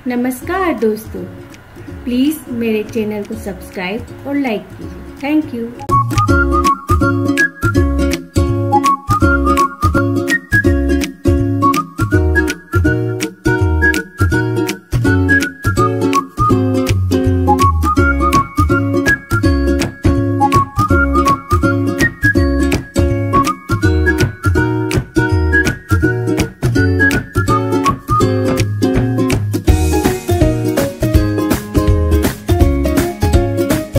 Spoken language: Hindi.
नमस्कार दोस्तों, प्लीज़ मेरे चैनल को सब्सक्राइब और लाइक कीजिए। Thank you.